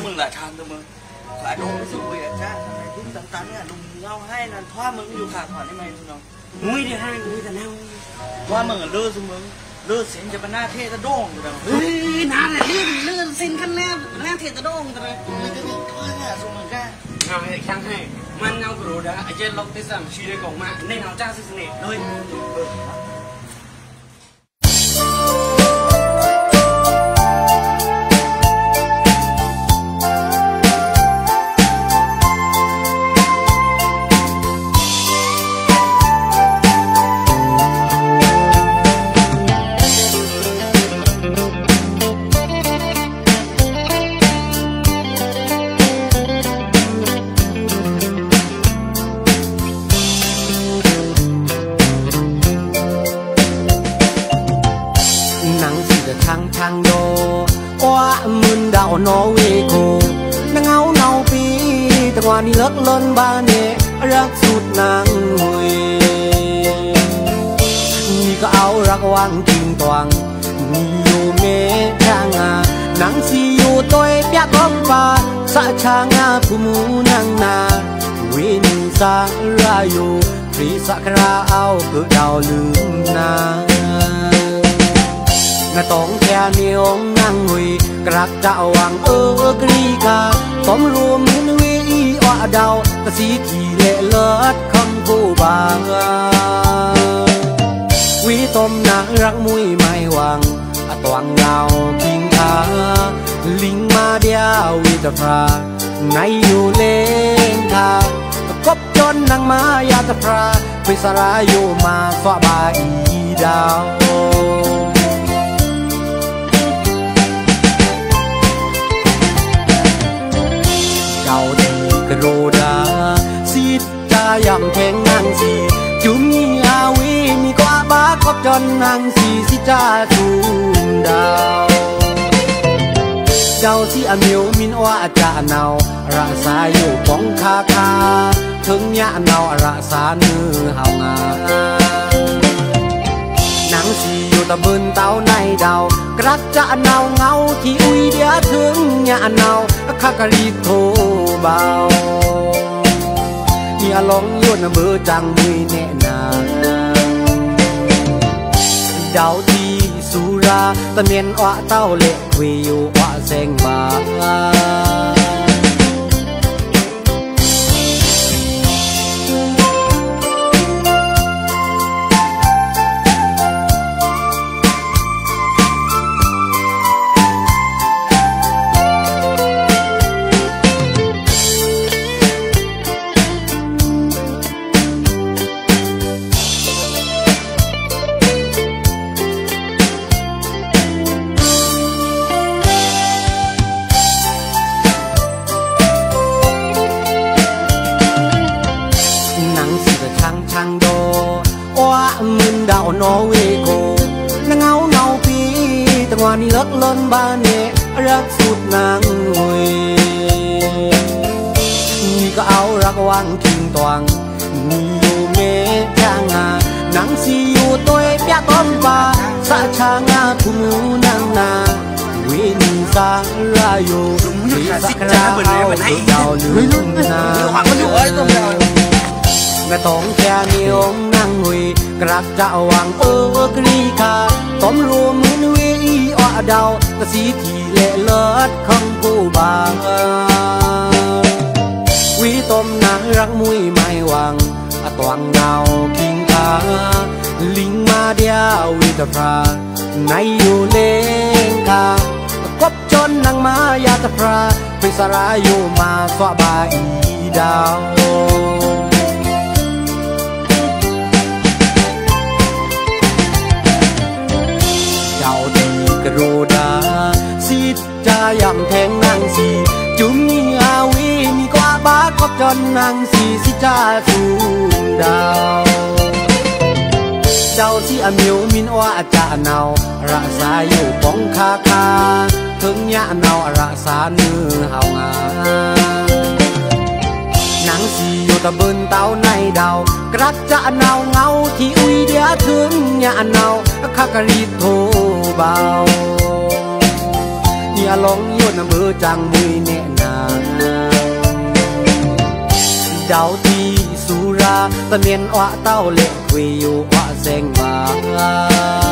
มึงหลายทางตัวมึงขายดงไม่สุยอ่ะจ้าทำไมทิ้งตันๆเนี่ยลุงเล่าให้นั่นพ่อมึงอยู่ขาขวานได้ไหมลุงน้องมุ้ยได้ให้มุ้ยแต่แนวว่ามึงเลือดสมึงเลือดเสียงจะเป็นหน้าเทตะโด่งอยู่แล้วเฮ้ยน้าเนี่ยเลือดเส้นขั้นแนบหน้าเทตะโด่งกันเลยมันจะมีท่อเนี่ยสมึงก้าเงาให้ช่างให้มันเงากระโดดไอ้เจ้าล็อกที่สามชีได้กล่องมาในเงาจ้าสิสเน่เลยทางโดว่ามึนดาวนอเวโกนังเงาปีแต่ว่านี่เลิกล้นบ้านเนรักสุดนางหวยนี่ก็เอารักวางจริงตวงนี่อยู่เมช่างนางสีอยู่ตัวเปียกก้องฟ้าสะช่างผู้มูนางนาวินสาราอยู่ฟรีสักราเอาเกิดดาวลืมนาต้องแค่มีองนั่งหุยกรักจะวางกรีกาต้มรวมมือวิว่าดาวกระสีที่เละเลิศคำผู้บางวิต้มนักรักมุ้ยไม่วางตวงเงาพิงคาลิงมาเดียววิตพราในอยู่เลนทากบจนนางมายาตพราไปสลายอยู่มาสวบายดาวเจ้าดีกระโดดาสิทจายำแทงนางสีจุ่มยี่อาวีมีกว่าบ้าขอบจนนางสีสิจ้าจูนดาวเจ้าสิอเมียวมินว่าจะเนารักษาอยู่ป้องคาถึงยะเนารักษาเนื้อเฮางานางสีอยู่ตะบึนเต้าในดาวกรักจะเนาเงาที่อุยเดียถึงยะเนาข้ากรีบโทรเบาอย่าลองยุ่นเบื่อจังมือแน่นาดาวที่สุราตะเมียนว่าเต้าเล็กวิวว่าแสงบาทางโดว่ามึนดาวนอเวโกนังเงาปีแต่ว่านี่เลิกล้นบ้านเนรักสุดนางหวยนี่ก็เอารักวางทิ้งตวงนี่อยู่เมช่างนางสีอยู่ตัวเปียกก้อนฟ้าสะช่างผู้มูนางนาวินสาราอยู่ที่สักราเอาเจ้าลืมนาต้องแค่มีองนั่งหุยกรักจะวางกรีคาต้มรวมมือวิว่าดาวกระสีที่เละเลิศคำผู้บางวิต้มนักรักมุ้ยไม่วางตวงเงาพิงคาลิงมาเดียววิตพราในอยู่เลงคากบจนนางมายาตพราไปสลายอยู่มาสวบายดาวกระโดดาสิทจายำแทงนางสีจุ่มยี่อาวีมีกว่าบ้าขอบจนนางสีสิจ้าจูนดาวเจ้าสิอเมียวมินว่าจะเนารักษาอยู่ป้องคาถึงยะเนารักษาเนื้อเฮางานางสีอยู่ตะบึนเต้าในดาวกรักจะเนาเงาที่อุยเดียถึงยะเนาข้ากรีบโทรเบาอย่าลองโยนมือจังมุยเนนาดาวตีสุราตะเมียนอ้อเต้าเล็กคุยอยู่อ้อแสงบา